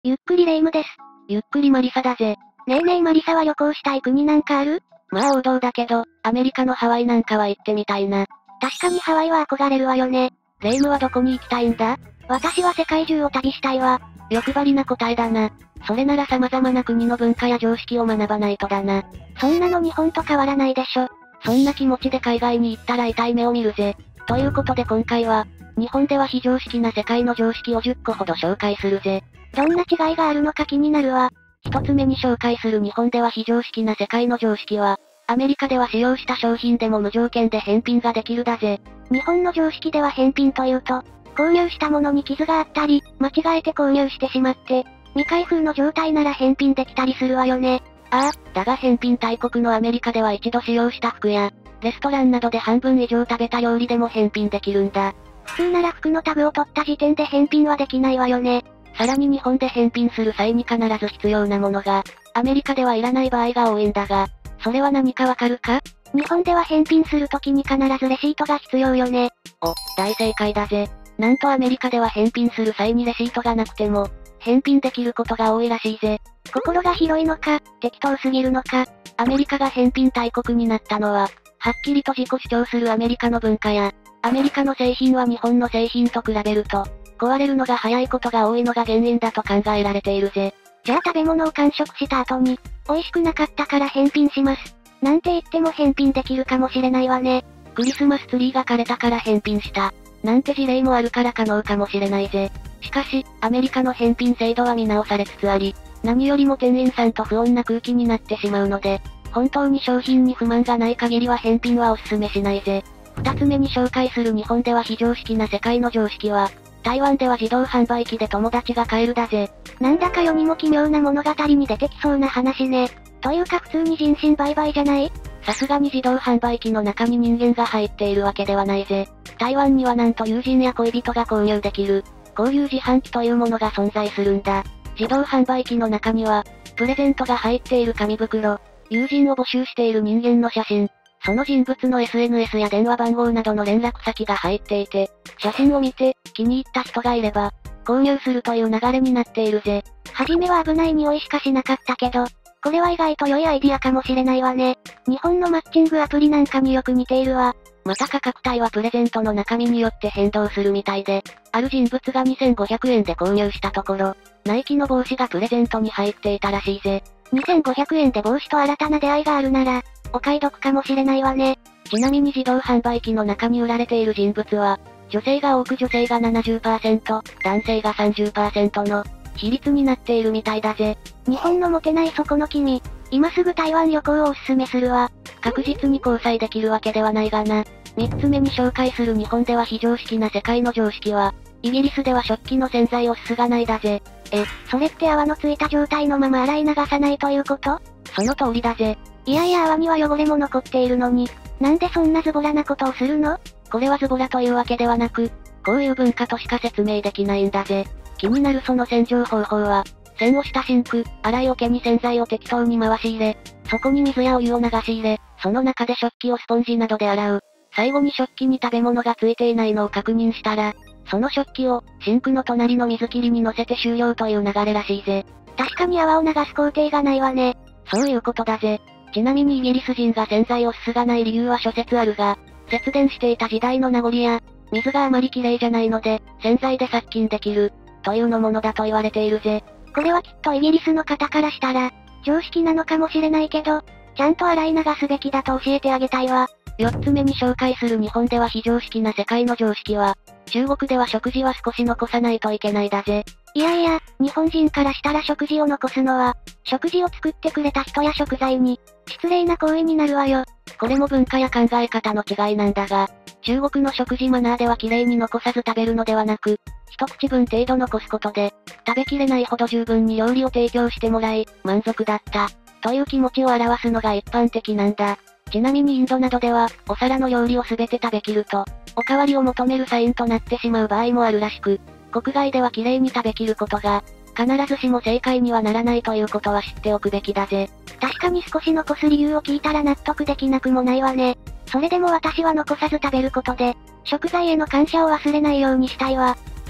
ゆっくりレ夢ムです。 ゆっくりマリサだぜ。 ねえねえマリサは旅行したい国なんかある？ まあ王道だけど、アメリカのハワイなんかは行ってみたいな。 確かにハワイは憧れるわよね。 レ夢ムはどこに行きたいんだ？ 私は世界中を旅したいわ。 欲張りな答えだな。それなら様々な国の文化や常識を学ばないとだな。 そんなの日本と変わらないでしょ。 そんな気持ちで海外に行ったら痛い目を見るぜ。ということで今回は、日本では非常識な世界の常識を10個ほど紹介するぜ。 どんな違いがあるのか気になるわ。 一つ目に紹介する日本では非常識な世界の常識は、アメリカでは使用した商品でも無条件で返品ができるだぜ。 日本の常識では返品というと、購入したものに傷があったり、間違えて購入してしまって、未開封の状態なら返品できたりするわよね。 ああ、だが返品大国のアメリカでは一度使用した服や、レストランなどで半分以上食べた料理でも返品できるんだ。 普通なら服のタグを取った時点で返品はできないわよね。 さらに日本で返品する際に必ず必要なものが、アメリカではいらない場合が多いんだが、それは何かわかるか？ 日本では返品するときに必ずレシートが必要よね。 お、大正解だぜ。なんとアメリカでは返品する際にレシートがなくても、返品できることが多いらしいぜ。 心が広いのか、適当すぎるのか。 アメリカが返品大国になったのは、はっきりと自己主張するアメリカの文化や、アメリカの製品は日本の製品と比べると、壊れるのが早いことが多いのが原因だと考えられているぜ。 じゃあ食べ物を完食した後に、美味しくなかったから返品します。なんて言っても返品できるかもしれないわね。 クリスマスツリーが枯れたから返品した。なんて事例もあるから可能かもしれないぜ。しかし、アメリカの返品制度は見直されつつあり、何よりも店員さんと不穏な空気になってしまうので、本当に商品に不満がない限りは返品はお勧めしないぜ。二つ目に紹介する日本では非常識な世界の常識は、台湾では自動販売機で友達が買えるだぜ。 なんだか世にも奇妙な物語に出てきそうな話ね。というか普通に人身売買じゃない？ さすがに自動販売機の中に人間が入っているわけではないぜ。台湾にはなんと友人や恋人が購入できる、こういう自販機というものが存在するんだ。自動販売機の中には、プレゼントが入っている紙袋、友人を募集している人間の写真、その人物の SNS や電話番号などの連絡先が入っていて、写真を見て、気に入った人がいれば、購入するという流れになっているぜ。 はじめは危ない匂いしかしなかったけど、これは意外と良いアイディアかもしれないわね。日本のマッチングアプリなんかによく似ているわ。 また価格帯はプレゼントの中身によって変動するみたいで、ある人物が2500円で購入したところ、ナイキの帽子がプレゼントに入っていたらしいぜ。 2500円で帽子と新たな出会いがあるなら、お買い得かもしれないわね。 ちなみに自動販売機の中に売られている人物は、女性が多く女性が 70%、男性が 30% の比率になっているみたいだぜ。 日本のモテないそこの君、今すぐ台湾旅行をおすすめするわ。 確実に交際できるわけではないがな。三つ目に紹介する日本では非常識な世界の常識は、イギリスでは食器の洗剤をすすがないだぜ。 それって泡のついた状態のまま洗い流さないということ？ その通りだぜ。 いやいや泡には汚れも残っているのに、なんでそんなズボラなことをするの？ これはズボラというわけではなく、こういう文化としか説明できないんだぜ。気になるその洗浄方法は、洗をしたシンク、洗い桶に洗剤を適当に回し入れ、そこに水やお湯を流し入れ、その中で食器をスポンジなどで洗う。最後に食器に食べ物がついていないのを確認したら、その食器を、シンクの隣の水切りに乗せて終了という流れらしいぜ。 確かに泡を流す工程がないわね。 そういうことだぜ。ちなみにイギリス人が洗剤をすすがない理由は諸説あるが、節電していた時代の名残や、水があまり綺麗じゃないので、洗剤で殺菌できる、というのものだと言われているぜ。 これはきっとイギリスの方からしたら、常識なのかもしれないけど、ちゃんと洗い流すべきだと教えてあげたいわ。 四つ目に紹介する日本では非常識な世界の常識は、中国では食事は少し残さないといけないだぜ。 いやいや、日本人からしたら食事を残すのは、食事を作ってくれた人や食材に、失礼な行為になるわよ。 これも文化や考え方の違いなんだが、中国の食事マナーでは綺麗に残さず食べるのではなく、一口分程度残すことで、食べきれないほど十分に料理を提供してもらい、満足だった、という気持ちを表すのが一般的なんだ。ちなみにインドなどでは、お皿の料理をすべて食べきると、おかわりを求めるサインとなってしまう場合もあるらしく、国外では綺麗に食べきることが、必ずしも正解にはならないということは知っておくべきだぜ。 確かに少し残す理由を聞いたら納得できなくもないわね。それでも私は残さず食べることで、食材への感謝を忘れないようにしたいわ。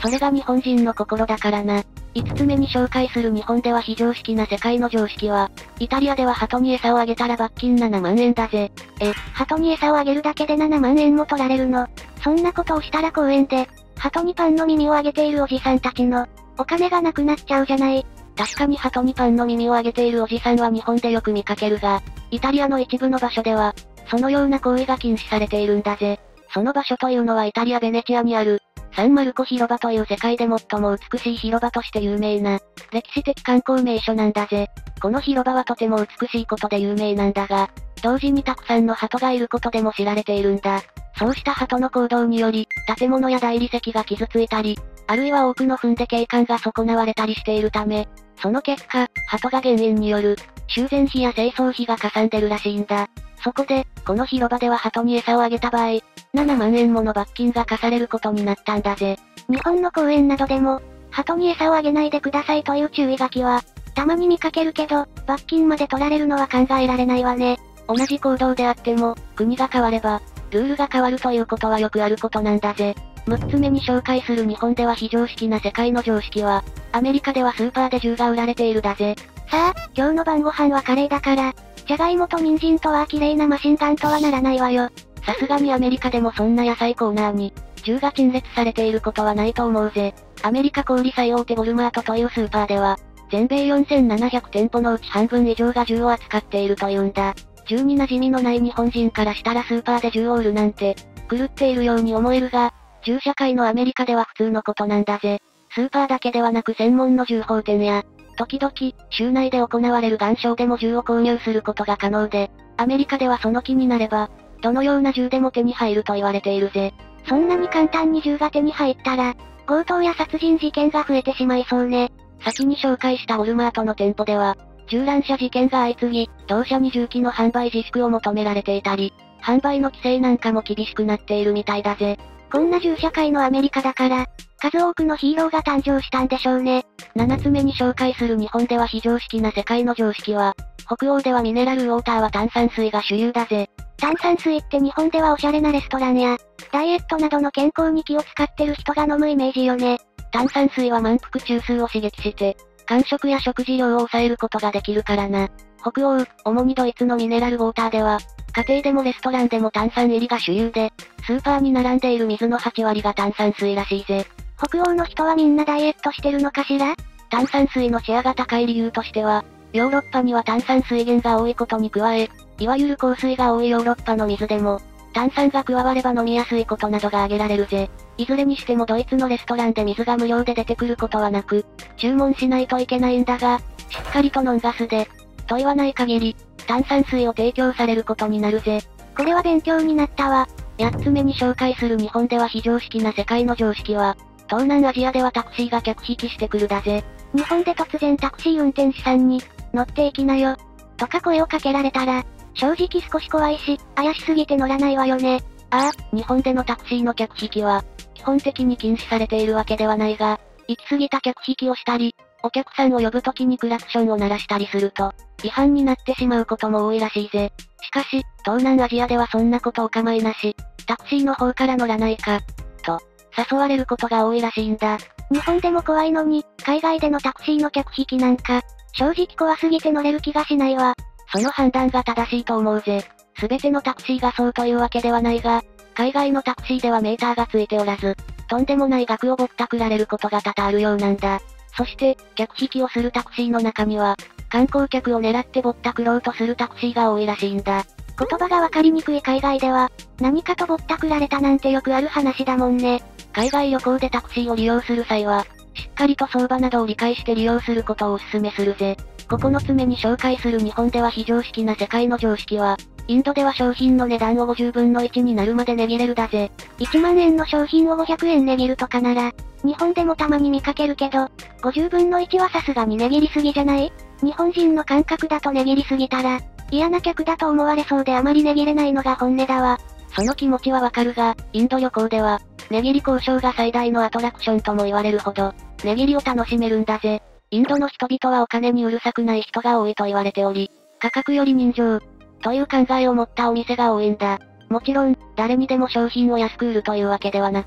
それが日本人の心だからな。5つ目に紹介する日本では非常識な世界の常識は、イタリアでは鳩に餌をあげたら罰金7万円だぜ。 鳩に餌をあげるだけで7万円も取られるの？そんなことをしたら公園で、鳩にパンの耳をあげているおじさんたちの、お金がなくなっちゃうじゃない。 確かに鳩にパンの耳をあげているおじさんは日本でよく見かけるが、イタリアの一部の場所では、そのような行為が禁止されているんだぜ。その場所というのはイタリア・ベネチアにある、サンマルコ広場という世界で最も美しい広場として有名な、歴史的観光名所なんだぜ。この広場はとても美しいことで有名なんだが、同時にたくさんの鳩がいることでも知られているんだ。そうした鳩の行動により、建物や大理石が傷ついたり、あるいは多くの糞で景観が損なわれたりしているため、その結果、鳩が減塩による、修繕費や清掃費がかさんでるらしいんだ。そこで、この広場では鳩に餌をあげた場合、7万円もの罰金が課されることになったんだぜ。 日本の公園などでも、鳩に餌をあげないでくださいという注意書きは、たまに見かけるけど、罰金まで取られるのは考えられないわね。 同じ行動であっても、国が変われば、ルールが変わるということはよくあることなんだぜ。6つ目に紹介する日本では非常識な世界の常識は、アメリカではスーパーで銃が売られているだぜ。 さあ、今日の晩ご飯はカレーだから、じゃがいもと人参とは綺麗なマシンガンとはならないわよ。 さすがにアメリカでもそんな野菜コーナーに、銃が陳列されていることはないと思うぜ。アメリカ小売最大手ウォルマートというスーパーでは、全米4700店舗のうち半分以上が銃を扱っているというんだ。銃に馴染みのない日本人からしたらスーパーで銃を売るなんて、狂っているように思えるが、銃社会のアメリカでは普通のことなんだぜ。スーパーだけではなく専門の銃砲店や、時々、州内で行われる岩礁でも銃を購入することが可能で、アメリカではその気になれば、どのような銃でも手に入ると言われているぜ。 そんなに簡単に銃が手に入ったら、強盗や殺人事件が増えてしまいそうね。 先に紹介したウォルマートの店舗では、銃乱射事件が相次ぎ、同社に銃器の販売自粛を求められていたり、販売の規制なんかも厳しくなっているみたいだぜ。 こんな銃社会のアメリカだから、数多くのヒーローが誕生したんでしょうね。 7つ目に紹介する日本では非常識な世界の常識は、北欧ではミネラルウォーターは炭酸水が主流だぜ。 炭酸水って日本ではおしゃれなレストランや、ダイエットなどの健康に気を使ってる人が飲むイメージよね。 炭酸水は満腹中枢を刺激して、間食や食事量を抑えることができるからな。北欧、主にドイツのミネラルウォーターでは、家庭でもレストランでも炭酸入りが主流で、スーパーに並んでいる水の8割が炭酸水らしいぜ。 北欧の人はみんなダイエットしてるのかしら？ 炭酸水のシェアが高い理由としては、ヨーロッパには炭酸水源が多いことに加え、いわゆる硬水が多いヨーロッパの水でも、炭酸が加われば飲みやすいことなどが挙げられるぜ。いずれにしてもドイツのレストランで水が無料で出てくることはなく、注文しないといけないんだが、しっかりとノンガスで、と言わない限り、炭酸水を提供されることになるぜ。 これは勉強になったわ。 8つ目に紹介する日本では非常識な世界の常識は、東南アジアではタクシーが客引きしてくるだぜ。 日本で突然タクシー運転手さんに、乗っていきなよ、とか声をかけられたら、正直少し怖いし、怪しすぎて乗らないわよね。 ああ、日本でのタクシーの客引きは、基本的に禁止されているわけではないが、行き過ぎた客引きをしたり、お客さんを呼ぶときにクラクションを鳴らしたりすると、違反になってしまうことも多いらしいぜ。しかし、東南アジアではそんなことお構いなし、タクシーの方から乗らないか、と、誘われることが多いらしいんだ。 日本でも怖いのに、海外でのタクシーの客引きなんか、正直怖すぎて乗れる気がしないわ。 その判断が正しいと思うぜ。すべてのタクシーがそうというわけではないが、海外のタクシーではメーターがついておらず、とんでもない額をぼったくられることが多々あるようなんだ。そして、客引きをするタクシーの中には、観光客を狙ってぼったくろうとするタクシーが多いらしいんだ。 言葉がわかりにくい海外では、何かとぼったくられたなんてよくある話だもんね。 海外旅行でタクシーを利用する際は、しっかりと相場などを理解して利用することをお勧めするぜ。9つ目に紹介する日本では非常識な世界の常識は、インドでは商品の値段を50分の1になるまで値切れるだぜ。 1万円の商品を500円値切るとかなら、日本でもたまに見かけるけど、50分の1はさすがに値切りすぎじゃない？日本人の感覚だと値切りすぎたら、嫌な客だと思われそうであまり値切れないのが本音だわ。 その気持ちはわかるが、インド旅行では、値切り交渉が最大のアトラクションとも言われるほど、値切りを楽しめるんだぜ。インドの人々はお金にうるさくない人が多いと言われており、価格より人情、という考えを持ったお店が多いんだ。もちろん、誰にでも商品を安く売るというわけではなく、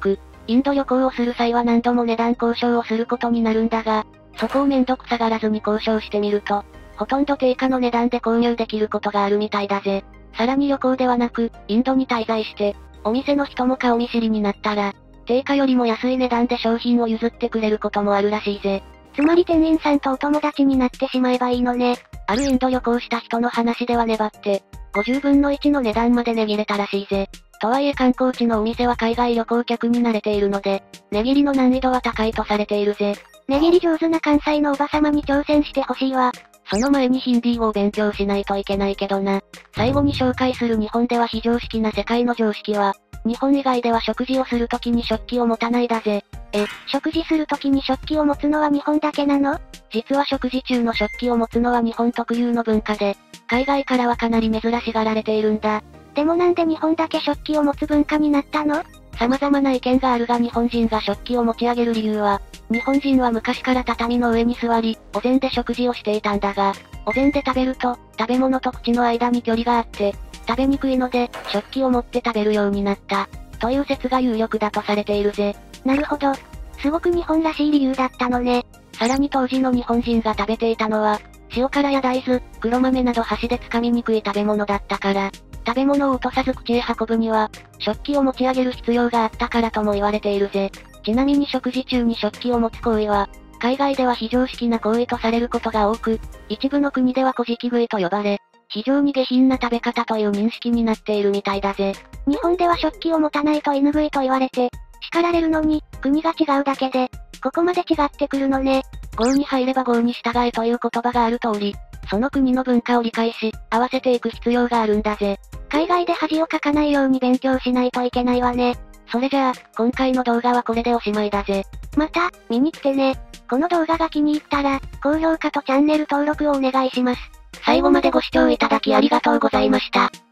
インド旅行をする際は何度も値段交渉をすることになるんだが、そこをめんどくさがらずに交渉してみると、ほとんど定価の値段で購入できることがあるみたいだぜ。さらに旅行ではなく、インドに滞在して、お店の人も顔見知りになったら、定価よりも安い値段で商品を譲ってくれることもあるらしいぜ。 つまり店員さんとお友達になってしまえばいいのね。 あるインド旅行した人の話では粘って、50分の1の値段まで値切れたらしいぜ。とはいえ観光地のお店は海外旅行客に慣れているので、値切りの難易度は高いとされているぜ。 値切り上手な関西のおばさまに挑戦してほしいわ。 その前にヒンディー語を勉強しないといけないけどな。最後に紹介する日本では非常識な世界の常識は、日本以外では食事をするときに食器を持たないだぜ。 食事するときに食器を持つのは日本だけなの？ 実は食事中の食器を持つのは日本特有の文化で、海外からはかなり珍しがられているんだ。 でもなんで日本だけ食器を持つ文化になったの？ 様々な意見があるが日本人が食器を持ち上げる理由は、日本人は昔から畳の上に座り、お膳で食事をしていたんだが、お膳で食べると、食べ物と口の間に距離があって、食べにくいので、食器を持って食べるようになった。という説が有力だとされているぜ。 なるほど。すごく日本らしい理由だったのね。 さらに当時の日本人が食べていたのは、塩辛や大豆、黒豆など箸で掴みにくい食べ物だったから、食べ物を落とさず口へ運ぶには、食器を持ち上げる必要があったからとも言われているぜ。ちなみに食事中に食器を持つ行為は、海外では非常識な行為とされることが多く、一部の国では小じき食いと呼ばれ、非常に下品な食べ方という認識になっているみたいだぜ。 日本では食器を持たないと犬食いと言われて、叱られるのに、国が違うだけで、ここまで違ってくるのね。 郷に入れば郷に従えという言葉がある通り、その国の文化を理解し、合わせていく必要があるんだぜ。 海外で恥をかかないように勉強しないといけないわね。 それじゃあ、今回の動画はこれでおしまいだぜ。 また、見に来てね。この動画が気に入ったら、高評価とチャンネル登録をお願いします。 最後までご視聴いただきありがとうございました。